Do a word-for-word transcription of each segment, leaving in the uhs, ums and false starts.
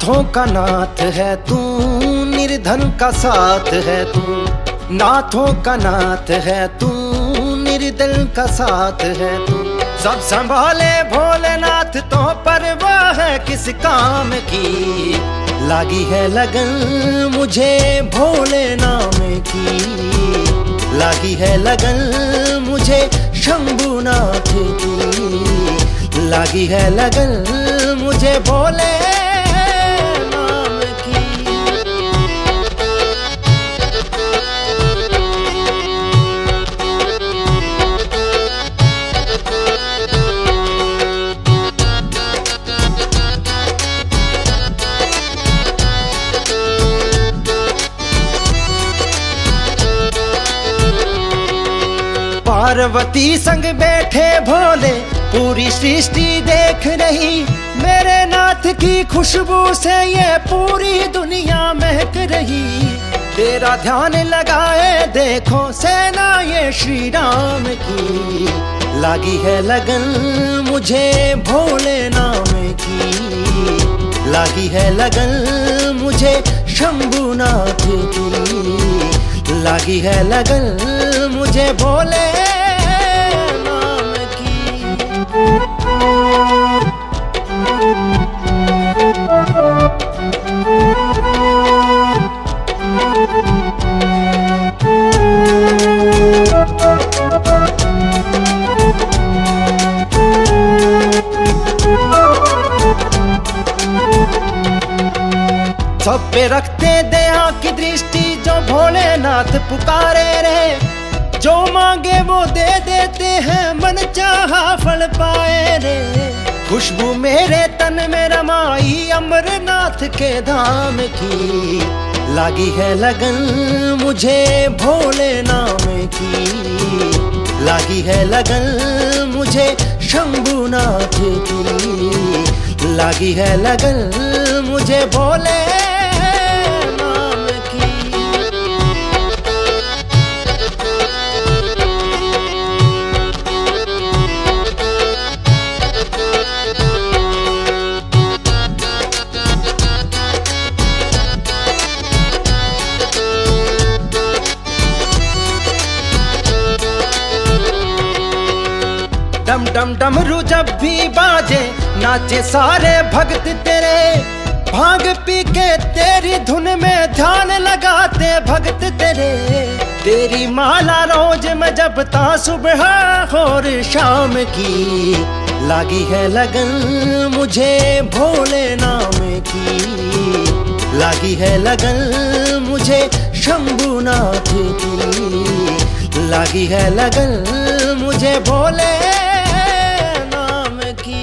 नाथों का नाथ है तू, निर्धन का साथ है तू। नाथों का नाथ है तू, निर्धन का साथ है तू। सब संभाले भोलेनाथ तो परवाह है किस काम की। लागी है लगन मुझे भोले नाम की, लागी है लगन मुझे शंभुनाथ की, लागी है लगन मुझे भोले नाम की। पार्वती संग बैठे भोले पूरी सृष्टि देख रही। मेरे नाथ की खुशबू से ये पूरी दुनिया महक रही। तेरा ध्यान लगाए देखो सेना ये श्री राम की। लागी है लगन मुझे भोले नाम की, लागी है लगन मुझे शंभुनाथ की, लागी है लगन मुझे भोले नाम की। सब पे रखते दया की दृष्टि जो भोलेनाथ पुकारे रे। जो मांगे वो दे देते हैं मन चाहा फल पाए रे। खुशबू मेरे तन में रमाई अमरनाथ के धाम की। लागी है लगन मुझे भोले नाम की, लागी है लगन मुझे शंभुनाथ की, लागी है लगन मुझे भोले नाम की। डम डम डमरू जब भी बाजे नाचे सारे भक्त तेरे। भांग पी के तेरी धुन में ध्यान लगाते भक्त तेरे। तेरी माला रोज मैं जपता सुबह और शाम की। लागी है लगन मुझे भोले नाम की, लागी है लगन मुझे शंभुनाथ की, लागी है लगन मुझे भोले नाम की।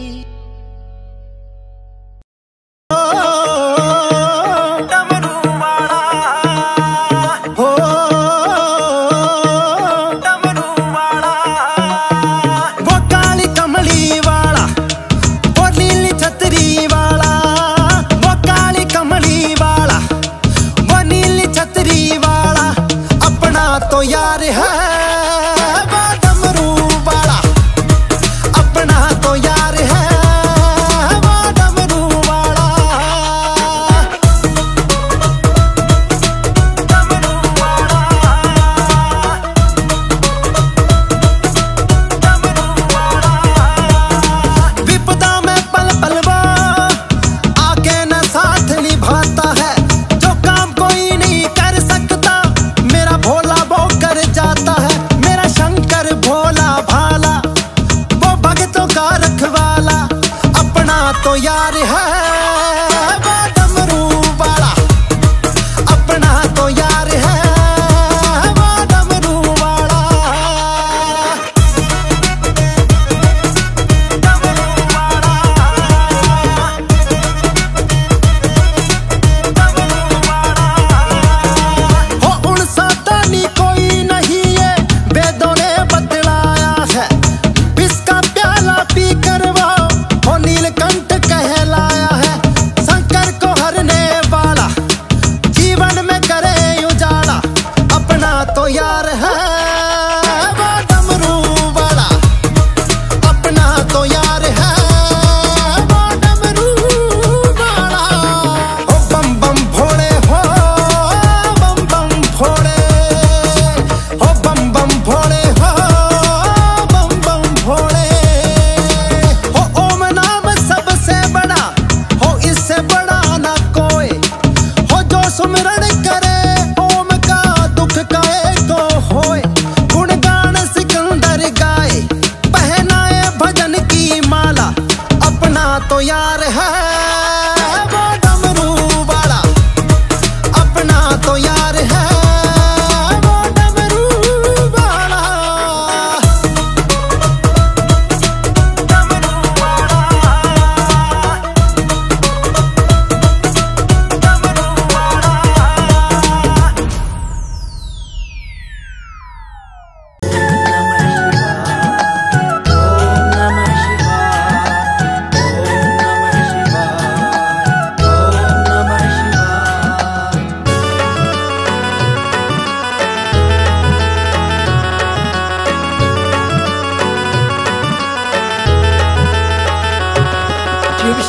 तो यार है वो डमरू वाला, अपना तो यार है वो डमरू वाला। डमरू वाला, डमरू वाला। विपदा में पल पल वो आके न साथ निभाता है। जो काम कोई नहीं कर सकता मेरा भोला वो कर जाता है।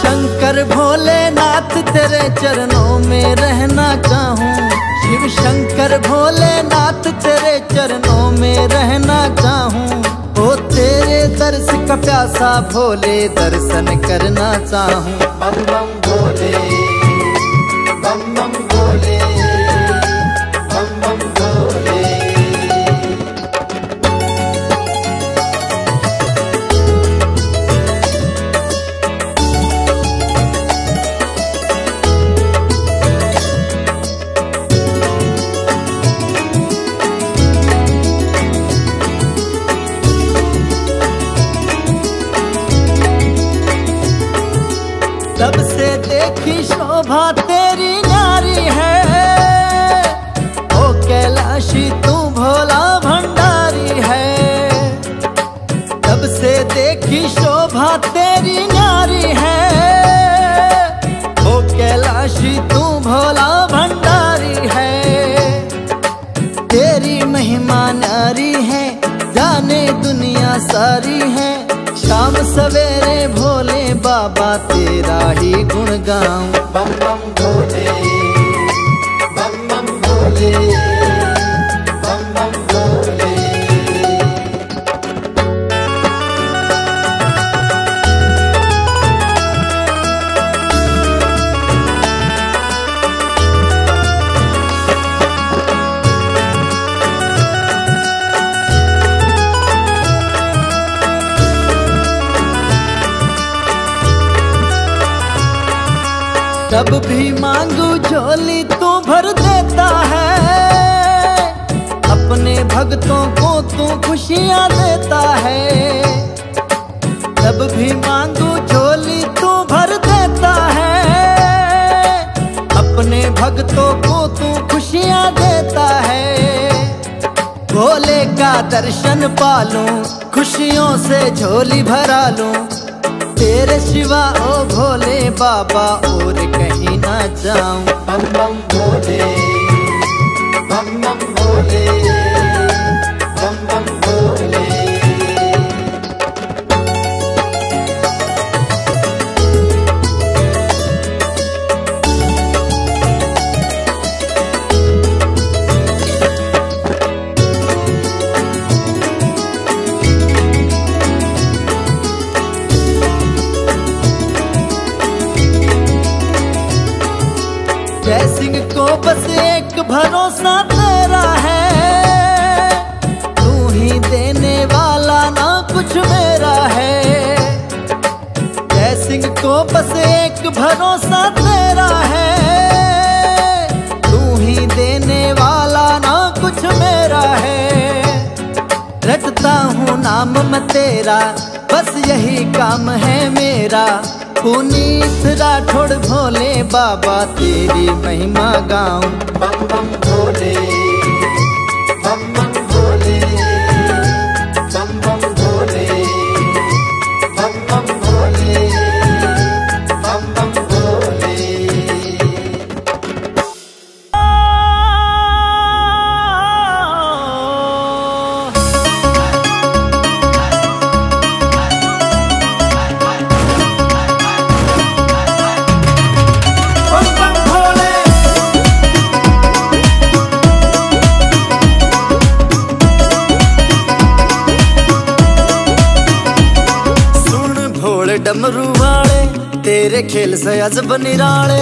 शंकर भोलेनाथ तेरे चरणों में रहना चाहूं। शिव शंकर भोलेनाथ तेरे चरणों में रहना चाहूं। ओ तेरे दर्श का प्यासा भोले दर्शन करना चाहूं। बम बम भोले, बम बम भोले, बम बम भोले। तब से देखी शोभा तेरी न्यारी है। ओ कैलाशी तू भोला भंडारी है। तब से देखी शोभा तेरी न्यारी है। ओ कैलाशी तू भोला भंडारी है। तेरी महिमा न्यारी है, जाने दुनिया सारी है। शाम सवेरे भोले बाबा तेरा ही गुण गाऊं। बम बम भोले, बम बम भोले, बम बम भोले। जब भी मांगू झोली तू भर देता है। अपने भक्तों को तू खुशियाँ देता है। जब भी मांगू झोली तू भर देता है। अपने भक्तों को तू खुशियाँ देता है। भोले का दर्शन पालूं, खुशियों से झोली भरा लूं। तेरे सिवा ओ भोले बाबा और कहीं ना जाऊं। बम बम भोले, बम बम भोले, बम बम भोले। जय सिंह को बस एक भरोसा तेरा है। तू ही देने वाला ना कुछ मेरा है। जय सिंह को बस एक भरोसा तेरा है। तू ही देने वाला ना कुछ मेरा है। रटता हूँ नाम मैं तेरा, बस यही काम है मेरा। पुनीत राठौड़ भोले बाबा तेरी महिमा गाऊं। बम बम भोले, बम बम भोले, बम बम भोले, बम बम भोले, बम बम भोले। डमरू वाले तेरे खेल से अजब निराले।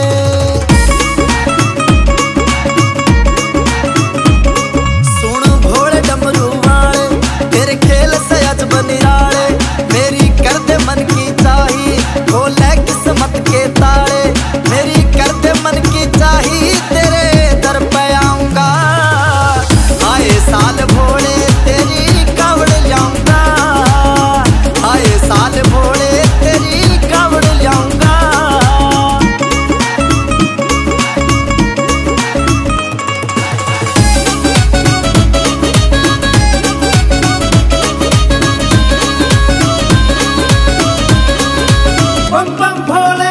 सुन भोले डमरू वाले तेरे खेल से अजब निराले। मेरी कर दे मन की चाही, खोले किस्मत के ताले। मेरी कर दे मन की चाही, तेरे दर पे आऊंगा। आए साल भोले तेरी कावड़ लाऊंगा। आए साल भोले तेरी कावड़ लाऊंगा। बम बम भोले।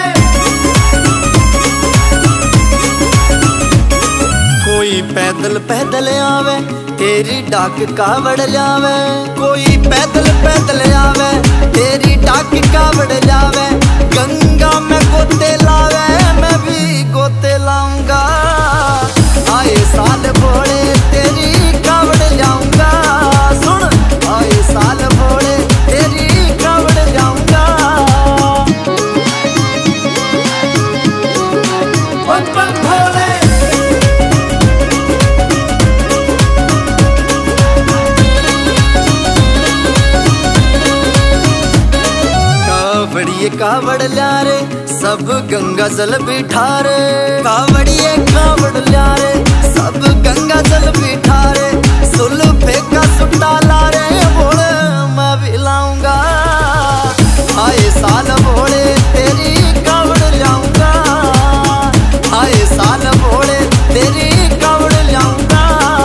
कोई पैदल पैदल आवे तेरी डाक कावड़ लावे, कोई पैदल पैदल आवे, तेरी डाक कावड़ लावे, गंगा में गोते लावे, मैं भी गोते लाऊंगा। आए साल भोले तेरी कावड़ लाऊंगा, सुन आए साल भोले तेरी कावड़ लाऊंगा। बम बम भोले कावड़िए कावड़ ल्या रे, सब गंगा जल बिठा रे, कावड़िए कावड़ ल्या रे, सब गंगा जल बिठा रे, सुल्फे का सुट्टा ला रे, भोले मैं भी लाऊंगा। आए साल भोले तेरी कावड़ लाऊंगा, आए साल भोले तेरी कावड़ लाऊंगा।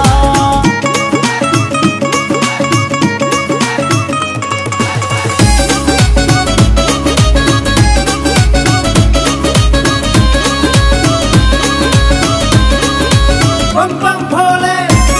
बम बम भोले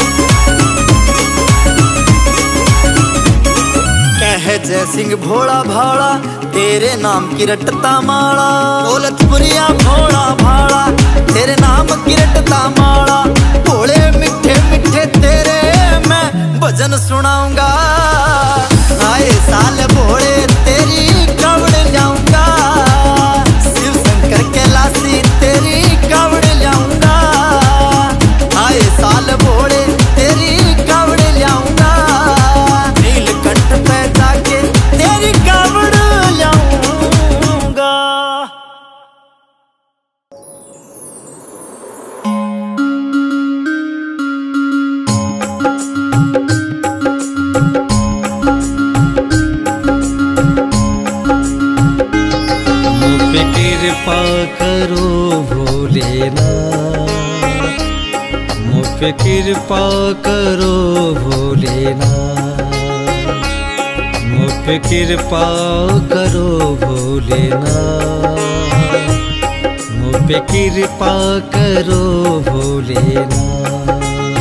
कह जय सिंह भोला भाड़ा, तेरे नाम की रटता माला, दौलतपुरिया भोला भाड़ा, तेरे नाम की रटता माला, भोले मिठे मिठे तेरे मैं भजन सुनाऊंगा। आए साल भोले तेरी कावड़ लाऊंगा, शिव शंकर कैलाशी तेरी कावड़ लाऊंगा। आए साल भोले तेरी कावड़ लाऊंगा, नीलकंठ पे जाके तेरी कावड़ लाऊंगा। मुझ पे कृपा करो भोलेनाथ, मुझ पे कृपा करो भोलेनाथ, मुझ पे कृपा करो भोलेनाथ, मुझ पे कृपा करो भोलेनाथ।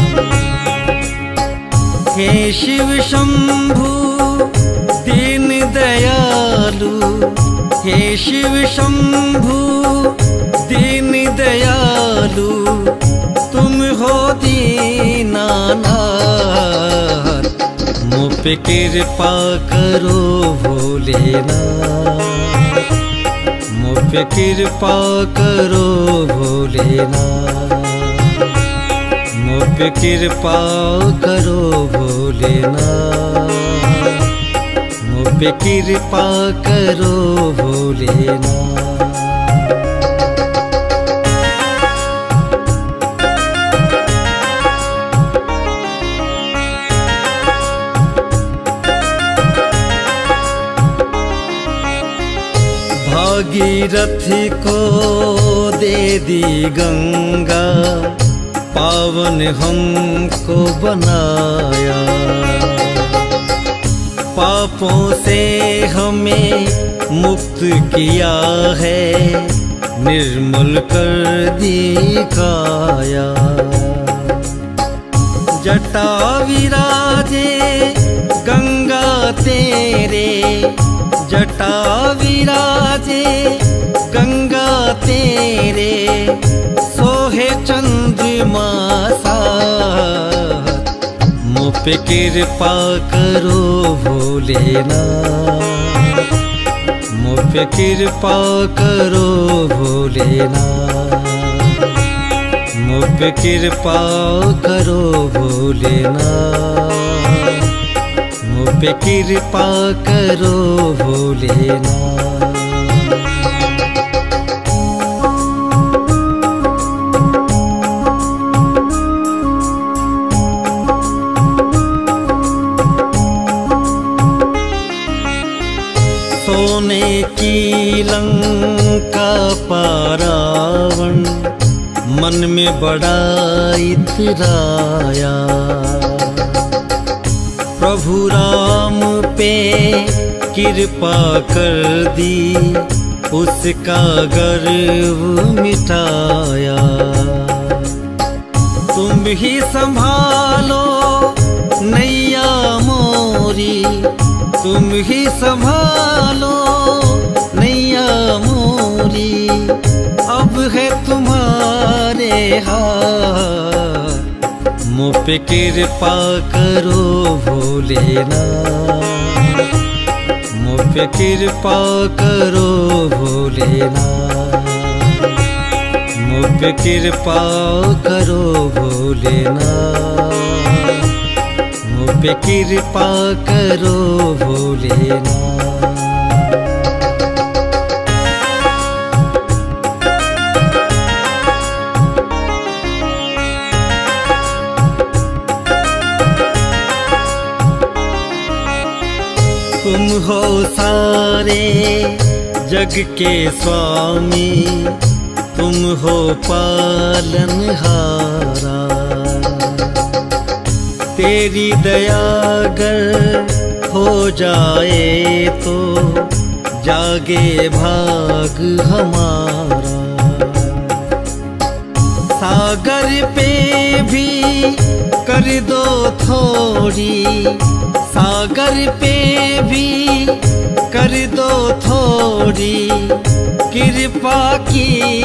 हे शिव शंभु दीन दयालु, हे शिव शंभु दीन दयालु, तुम हो दीनानाथ, मुझ पे कृपा करो भोलेनाथ, मुझ पे कृपा करो भोलेनाथ, मुझ पे कृपा करो भोलेनाथ, मुझ पे कृपा करो भोलेनाथ। भागीरथी को दे दी गंगा, पावन हमको बनाया, पापों से हमें मुक्त किया है, निर्मल कर दिखाया। जटा विराजे गंगा तेरे, जटा विराजे गंगा तेरे, सोहे चंद्रमा साथ, मुझ पे कृपा करो भोलेनाथ, मुझ पे कृपा करो भोलेनाथ, मुझ पे कृपा करो भोलेनाथ, मुझ पे कृपा करो भोलेनाथ। सोने की लंका पारावण, मन में बड़ा इतराया, प्रभु राम पे कृपा कर दी, उसका गर्व मिटाया। तुम ही संभालो नैया मोरी तुम ही संभालो, नैया मोरी अब है तुम्हारे हाथ। मुझ पे कृपा करो भोलेनाथ, मुझ पे कृपा करो भोलेनाथ, मुझ पे कृपा करो भोलेनाथ, मुझ पे कृपा करो भोलेनाथ। तुम हो सारे जग के स्वामी, तुम हो पालनहारा। तेरी दया अगर हो जाए तो जागे भाग हमारा। सागर पे भी कर दो थोड़ी, सागर पे भी कर दो थोड़ी कृपा की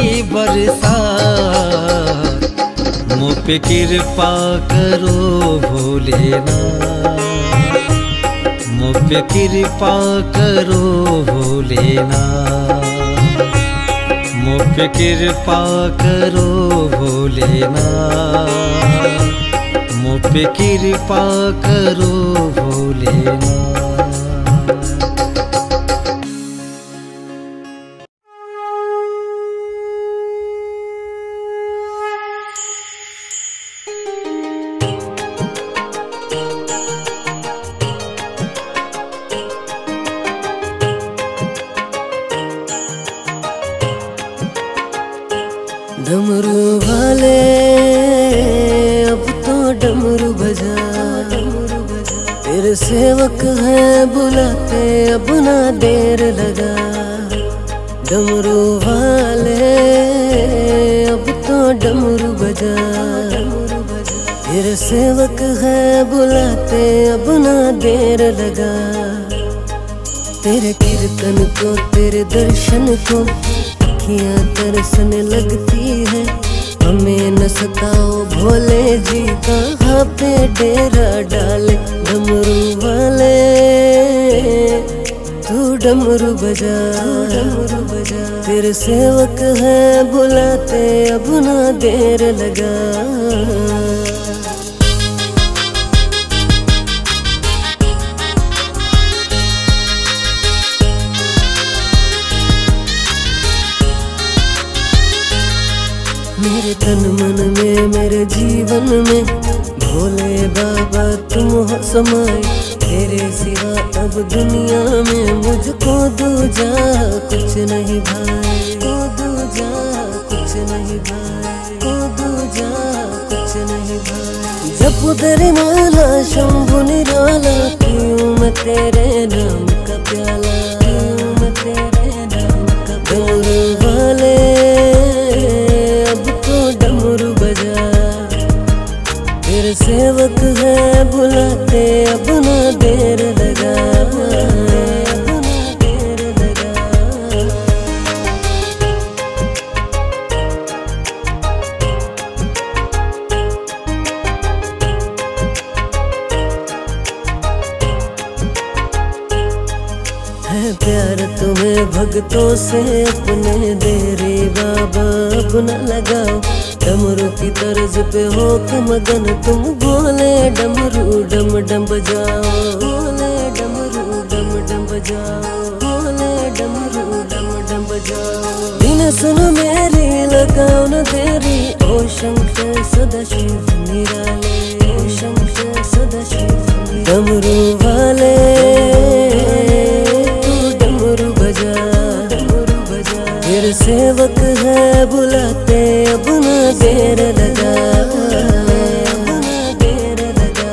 बरसात। मुझ पे कृपा करो भोलेनाथ, मुझ पे कृपा करो भोलेनाथ, मुझ पे कृपा करो भोलेनाथ, मुझ पे कृपा करो भोलेनाथ। डमरू वाले अब तो डमरू बजा, तेरे सेवक है बुलाते अब ना देर लगा। डमरू वाले अब तो डमरू बजा, तेरे सेवक है बुलाते अब ना देर लगा। तेरे कीर्तन को तेरे दर्शन को अखियाँ तरसने लगती है। हमें न सताओ भोले जी कहाँ पे डेरा डाले। डमरू वाले तू डमरू बजा, डमरू बजा, तेरे सेवक है बुलाते अब ना देर लगा। मेरे तन मन में मेरे जीवन में भोले बाबा तुम हो समाए। तेरे सिवा अब दुनिया में मुझको दूजा कुछ नहीं भाई, को दूजा कुछ नहीं भाई, को दूजा कुछ नहीं भाई। जब तेरी माला शंभु निराला, पीऊं मैं तेरे नाम का प्याला, पीऊं मैं तेरे नाम का प्याला। वाले डमरू बजा, तेरे सेवक है बुलाते अब ना देर लगा, अब ना देर लगा। है प्यार तुम्हें भक्तों से अपने, देरी बाबा अब न लगाओ। डमरू की तर्ज पे हो के मगन तुम बोले डमरू डम डम बजाओ, बोले डमरू डम डम बजाओ, बोले डमरू डम डम बजाओ। दिन सुन मेरी लगाओ न देरी, ओ शंकर सदाशिव निराले, ओ शंकर सदाशिव। डमरू वाले तू डमरू बजा, डमरू बजा, तेरे सेवक है बुलाते अब ना देर लगा, अब ना देर लगा।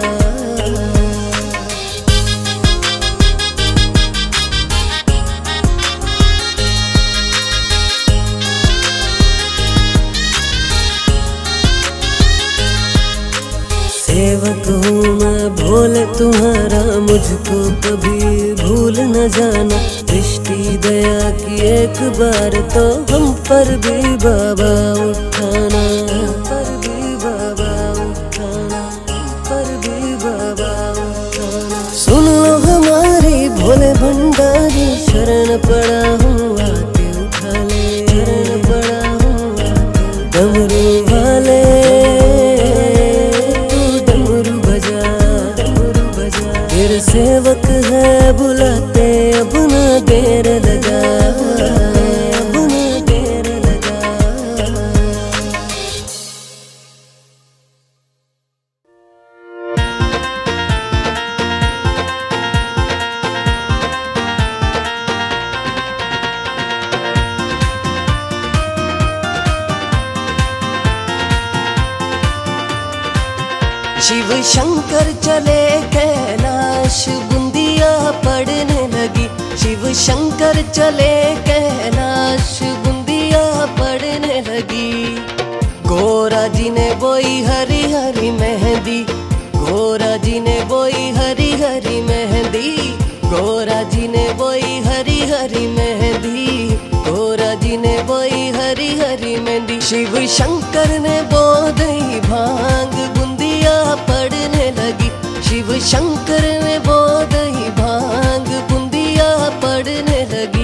सेवक हूँ मैं भोले तुम्हारा मुझको कभी भूल न जाना। दृष्टि दया की एक बार तो हम पर भी बाबा उठाना, पर भी बाबा उठाना, पर भी बाबा उठाना। सुन लो हमारी भोले भंडारी, शरण पड़ा हूँ आके उठा ले, शरण पड़ा हूँ आके। डमरू वाले सेवक है बुलाते, अब ना देर लगा, अब ना देर लगा। शिव शंकर चले कैलाश, बुंदिया पड़ने लगी। शिव शंकर चले कैलाश, बुंदिया पड़ने लगी। गोरा जी ने बोई हरी हरी मेहंदी, गोरा जी ने बोई हरी हरी मेहंदी, गोरा जी ने बोई हरी हरी मेहंदी, गोरा जी ने बोई हरी हरी मेहंदी। शिव शंकर ने बो दई भांग, बुंदिया पड़ने लगी। शिव शंकर ने बो दई भांग, बुंदिया पड़ने लगी।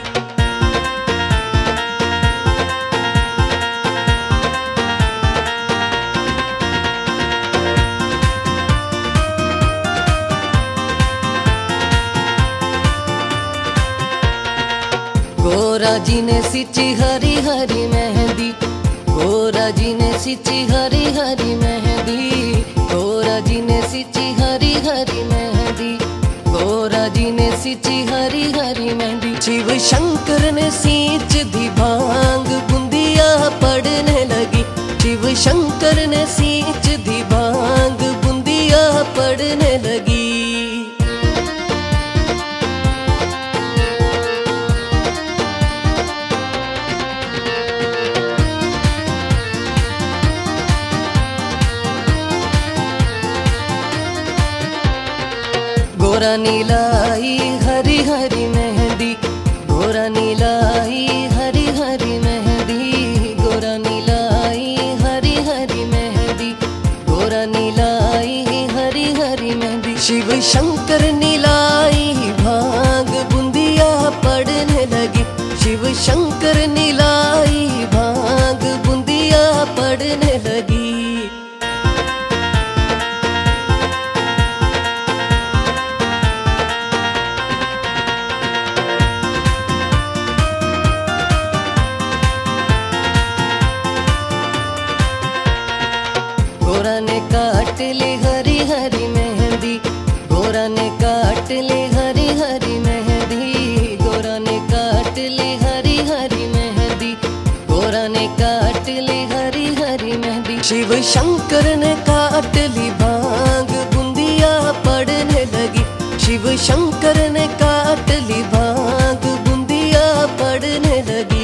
गोरा जी ने सिंची हरी हरी मेहंदी, गोरा जी ने सिंची हरी हरी मेहंदी, गोरा जी ने सिंची हरी हरी मेहंदी, गोरा जी ने सिंची हरी हरी मेहंदी। शिव शंकर ने सींच दी भांग, बुंदिया पड़ने लगी। शिव शंकर ने सींच दी भांग, बुंदिया पड़ने लगी। गोरा नीलाई हरी हरी मेहंदी, गोरा नीलाई हरी हरी मेहंदी, गोरा नीलाई हरी हरी मेहंदी, गोरा नीलाई हरी हरी मेहंदी। शिव शंकर नीलाई भांग, बुंदिया पड़ने लगी। शिव शंकर नीलाई भांग, बुंदिया पड़ने लगी। गोरा ने काट ली हरी हरी मेहंदी, गोरा ने काट ली हरी हरी मेहंदी, गोरा ने काट ली हरी हरी मेहंदी, गोरा ने काट ली हरी हरी मेहंदी। शिव शंकर ने काट ली भांग, बुंदिया पड़ने लगी। शिव शंकर ने काट ली भांग, बुंदिया पड़ने लगी।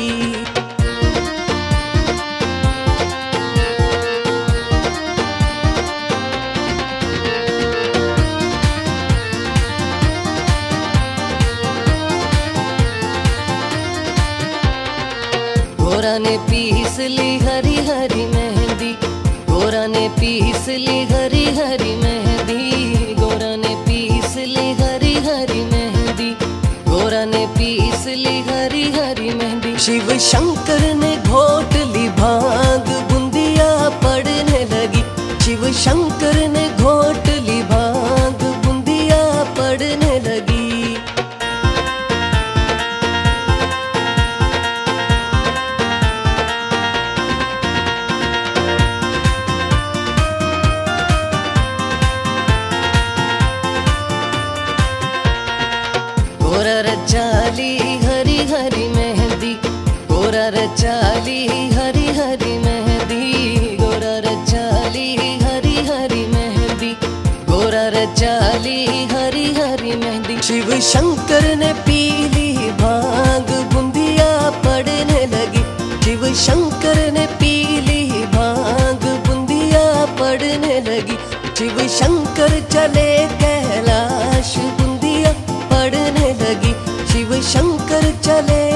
गोरा ने पीस ली हरी हरी मेहंदी, गोरा ने पीस ली हरी हरी मेहंदी, गोरा ने पीस ली हरी हरी मेहंदी, गोरा ने पीस ली हरी हरी मेहंदी। शिव शंकर ने घोट ली भांग, बुंदिया पड़ने लगी। शिव शंकर ने घोट ली भांग, बुंदिया पड़ने लगी। गोरा रचाली हरी हरी मेहंदी, गोरा रचाली हरी हरी मेहंदी, गोरा रचाली हरी हरी मेहंदी, गोरा रचाली हरी हरी मेहंदी। शिव शंकर ने पीली भांग, बुंदिया पड़ने लगी। शिव शंकर ने पीली भांग, बुंदिया पड़ने लगी। शिव शंकर चले कैलाश, चले